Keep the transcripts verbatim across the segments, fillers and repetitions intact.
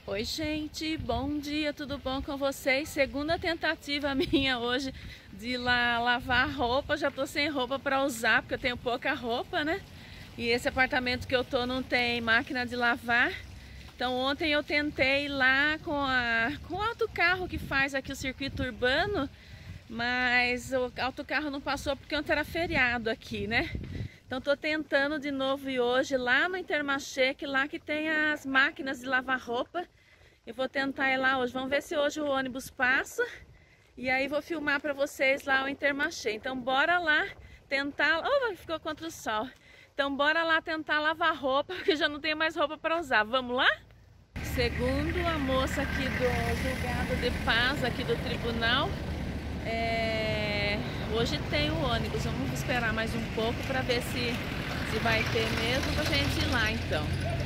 Oi gente, bom dia, tudo bom com vocês? Segunda tentativa minha hoje de ir lá lavar roupa. Já tô sem roupa para usar porque eu tenho pouca roupa, né? E esse apartamento que eu tô não tem máquina de lavar. Então ontem eu tentei ir lá com, a, com o autocarro que faz aqui o circuito urbano, mas o autocarro não passou porque ontem era feriado aqui, né? Então tô tentando de novo ir hoje lá no Intermarché, que lá que tem as máquinas de lavar roupa. Eu vou tentar ir lá hoje, vamos ver se hoje o ônibus passa. E aí vou filmar para vocês lá o Intermarché. Então bora lá tentar... Oh, ficou contra o sol. Então bora lá tentar lavar roupa, porque já não tenho mais roupa para usar. Vamos lá? Segundo a moça aqui do julgado de paz, aqui do tribunal, é... hoje tem o ônibus. Vamos esperar mais um pouco para ver se, se vai ter mesmo, pra gente ir lá então.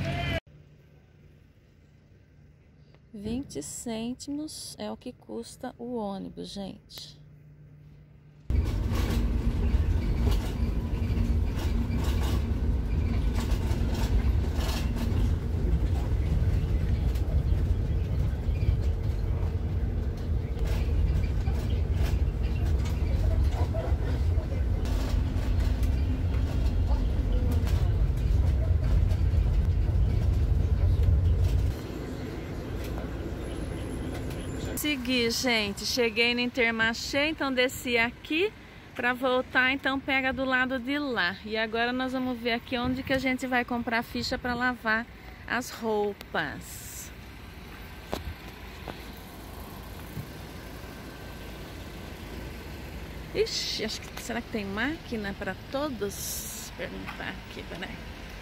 vinte cêntimos é o que custa o ônibus, gente. Segui, gente, cheguei no Intermarché, então desci aqui para voltar, então pega do lado de lá. E agora nós vamos ver aqui onde que a gente vai comprar ficha para lavar as roupas. Ixi, acho que, será que tem máquina para todos? Perguntar aqui, peraí.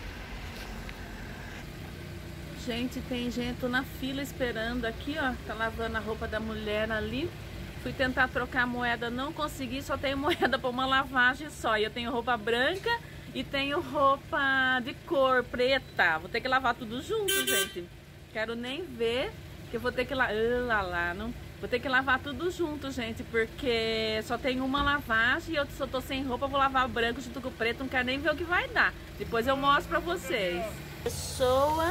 Gente, tem gente, tô na fila esperando aqui, ó, tá lavando a roupa da mulher ali. Fui tentar trocar a moeda, não consegui, só tenho moeda para uma lavagem só. E eu tenho roupa branca e tenho roupa de cor preta. Vou ter que lavar tudo junto, gente. Quero nem ver, que eu vou ter que lavar, lá, lá, não. Vou ter que lavar tudo junto, gente, porque só tem uma lavagem e eu só tô sem roupa, vou lavar o branco junto com o preto, não quero nem ver o que vai dar. Depois eu mostro pra vocês. Pessoa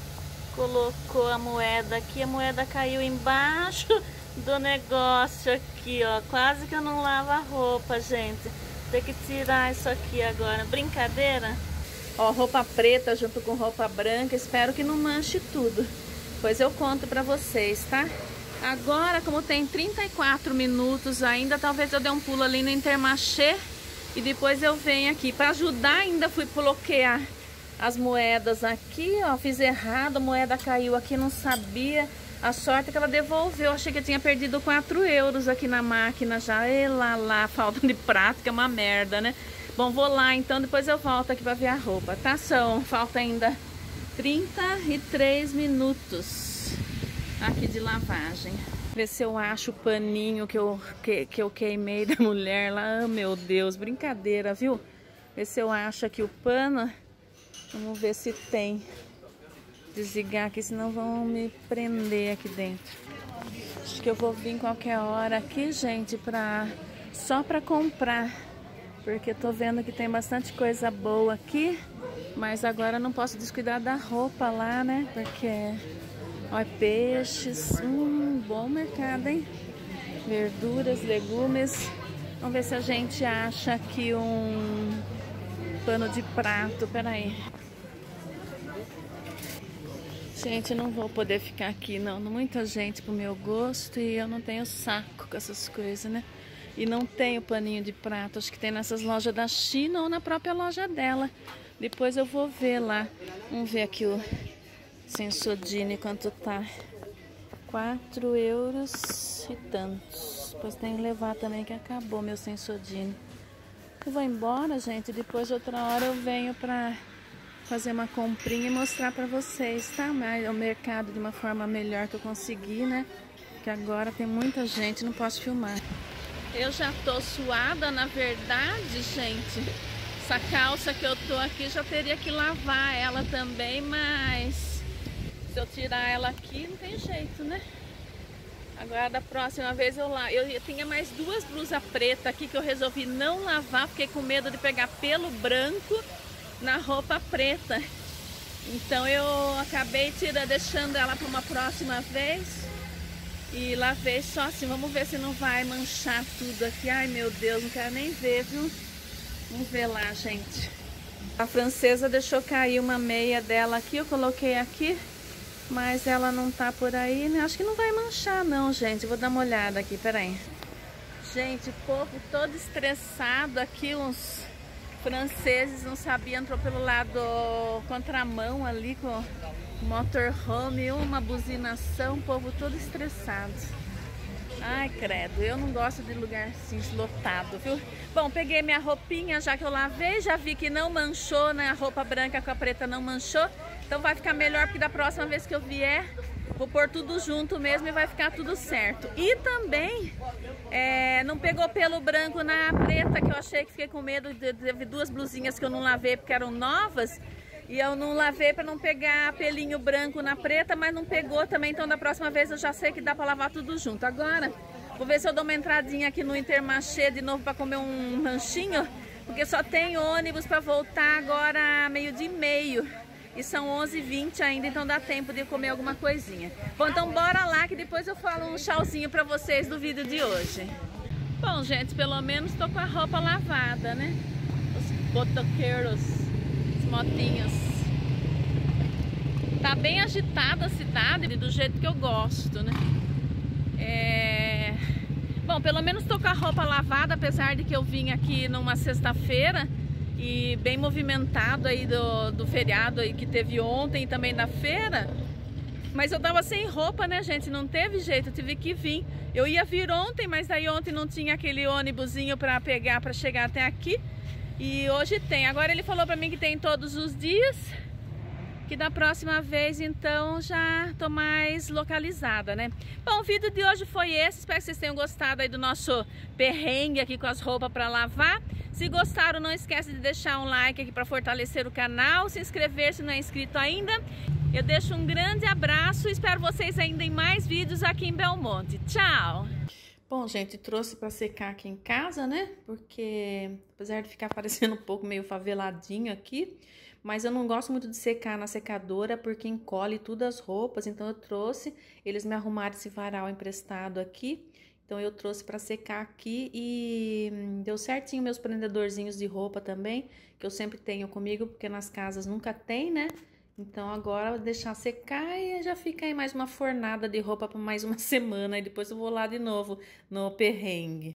colocou a moeda aqui, a moeda caiu embaixo do negócio aqui, ó. Quase que eu não lavo a roupa, gente. Tem que tirar isso aqui agora. Brincadeira? Ó, roupa preta junto com roupa branca. Espero que não manche tudo. Pois eu conto pra vocês, tá? Agora, como tem trinta e quatro minutos ainda, talvez eu dê um pulo ali no Intermarché e depois eu venho aqui. Pra ajudar, ainda fui bloquear as moedas aqui, ó, fiz errado, a moeda caiu aqui, não sabia. A sorte é que ela devolveu, achei que eu tinha perdido quatro euros aqui na máquina já. E lá, lá, falta de prática, é uma merda, né? Bom, vou lá então, depois eu volto aqui pra ver a roupa, tá? São, falta ainda trinta e três minutos aqui de lavagem. Ver se eu acho o paninho que eu, que, que eu queimei da mulher lá. Oh, meu Deus, brincadeira, viu? Ver se eu acho aqui o pano. Vamos ver se tem. Desligar aqui, senão vão me prender aqui dentro. Acho que eu vou vir qualquer hora aqui, gente, pra... só pra comprar. Porque tô vendo que tem bastante coisa boa aqui. Mas agora não posso descuidar da roupa lá, né? Porque... olha, peixes. Hum, bom mercado, hein? Verduras, legumes. Vamos ver se a gente acha aqui um pano de prato. Peraí. Gente, eu não vou poder ficar aqui, não. Muita gente pro meu gosto e eu não tenho saco com essas coisas, né? E não tenho paninho de prato. Acho que tem nessas lojas da China ou na própria loja dela. Depois eu vou ver lá. Vamos ver aqui o Sensodyne quanto tá. quatro euros e tantos. Depois tem que levar também que acabou meu Sensodyne. Eu vou embora, gente. Depois de outra hora eu venho pra fazer uma comprinha e mostrar pra vocês, tá? Mas o mercado de uma forma melhor que eu consegui, né? Que agora tem muita gente, não posso filmar. Eu já tô suada, na verdade, gente. Essa calça que eu tô aqui já teria que lavar ela também, mas se eu tirar ela aqui não tem jeito, né? Agora da próxima vez eu lavo. Eu tinha mais duas blusas pretas aqui que eu resolvi não lavar, fiquei com medo de pegar pelo branco na roupa preta. Então eu acabei tira, deixando ela para uma próxima vez. E lavei só assim, vamos ver se não vai manchar tudo aqui. Ai meu Deus, não quero nem ver, viu? Vamos ver lá, gente. A francesa deixou cair uma meia dela aqui, eu coloquei aqui. Mas ela não tá por aí, né? Acho que não vai manchar não, gente. Vou dar uma olhada aqui, peraí. Gente, o povo todo estressado aqui, uns franceses, não sabia, entrou pelo lado contramão ali com motorhome, uma buzinação, o povo todo estressado. Ai, credo, eu não gosto de lugar assim, lotado, viu? Bom, peguei minha roupinha, já que eu lavei, já vi que não manchou, né? A roupa branca com a preta não manchou. Então vai ficar melhor, porque da próxima vez que eu vier, vou pôr tudo junto mesmo e vai ficar tudo certo. E também, é, não pegou pelo branco na preta, que eu achei que fiquei com medo. De, teve duas blusinhas que eu não lavei porque eram novas. E eu não lavei para não pegar pelinho branco na preta, mas não pegou também. Então da próxima vez eu já sei que dá para lavar tudo junto. Agora, vou ver se eu dou uma entradinha aqui no Intermarché de novo para comer um lanchinho. Porque só tem ônibus para voltar agora meio-dia e meio. E são onze e vinte ainda, então dá tempo de comer alguma coisinha. Bom, então bora lá que depois eu falo um tchauzinho pra vocês do vídeo de hoje. Bom, gente, pelo menos tô com a roupa lavada, né? Os motoqueiros, os motinhos. Tá bem agitada a cidade, do jeito que eu gosto, né? É... Bom, pelo menos tô com a roupa lavada, apesar de que eu vim aqui numa sexta-feira. E bem movimentado aí do, do feriado aí que teve ontem e também da feira. Mas eu tava sem roupa, né, gente? Não teve jeito, eu tive que vir. Eu ia vir ontem, mas aí ontem não tinha aquele ônibusinho pra pegar, pra chegar até aqui. E hoje tem. Agora ele falou pra mim que tem todos os dias. Que da próxima vez, então, já tô mais localizada, né? Bom, o vídeo de hoje foi esse. Espero que vocês tenham gostado aí do nosso perrengue aqui com as roupas pra lavar. Se gostaram, não esquece de deixar um like aqui para fortalecer o canal, se inscrever se não é inscrito ainda. Eu deixo um grande abraço e espero vocês ainda em mais vídeos aqui em Belmonte. Tchau! Bom, gente, trouxe para secar aqui em casa, né? Porque apesar de ficar parecendo um pouco meio faveladinho aqui, mas eu não gosto muito de secar na secadora porque encolhe tudo as roupas, então eu trouxe, eles me arrumaram esse varal emprestado aqui. Então eu trouxe para secar aqui e deu certinho meus prendedorzinhos de roupa também, que eu sempre tenho comigo, porque nas casas nunca tem, né? Então agora eu vou deixar secar e já fica aí mais uma fornada de roupa para mais uma semana, e depois eu vou lá de novo no perrengue.